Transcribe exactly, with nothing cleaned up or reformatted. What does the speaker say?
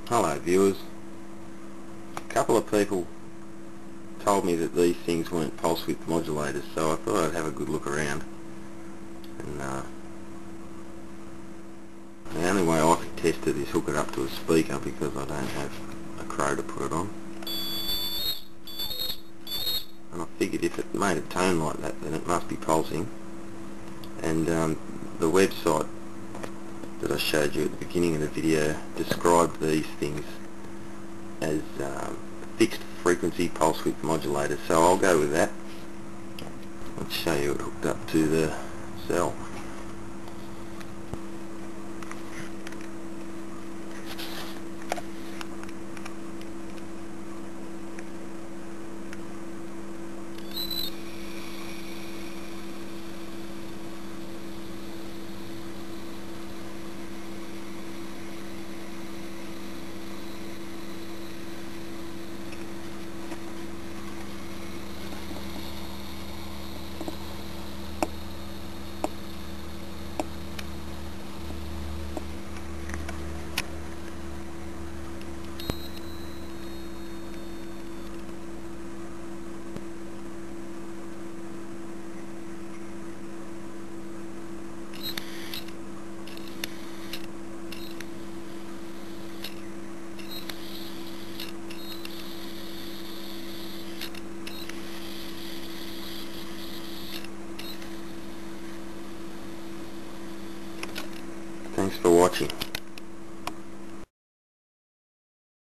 Hello viewers. A couple of people told me that these things weren't pulse width modulators, so I thought I'd have a good look around. And uh, the only way I could test it is hook it up to a speaker, because I don't have a crow to put it on. And I figured if it made a tone like that, then it must be pulsing. And um, the website that I showed you at the beginning of the video described these things as um, fixed frequency pulse width modulators, so I'll go with that. Let's show you it hooked up to the cell. Thanks for watching.